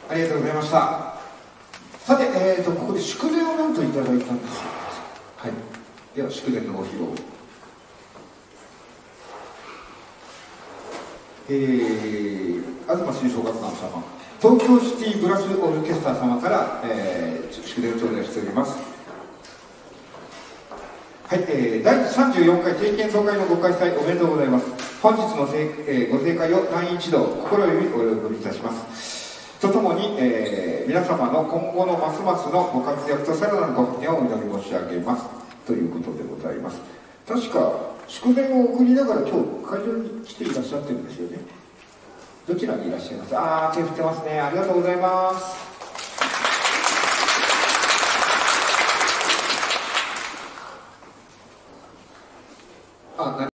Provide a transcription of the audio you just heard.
ありがとうございました。さて、ここで祝電をなんといただいたんですよ。はい。では、祝電のご披露。東吹奏楽団様、東京シティブラスオーケストラ様から、祝電を頂戴しております。はい、第34回定期演奏会のご開催おめでとうございます。本日のご盛会を何一度心よりお喜びいたします。とともに、皆様の今後のますますのご活躍とさらなるご発展をお祈り申し上げますということでございます。確か祝電を送りながら今日会場に来ていらっしゃってるんですよね。どちらにいらっしゃいます？手振ってますね。ありがとうございます。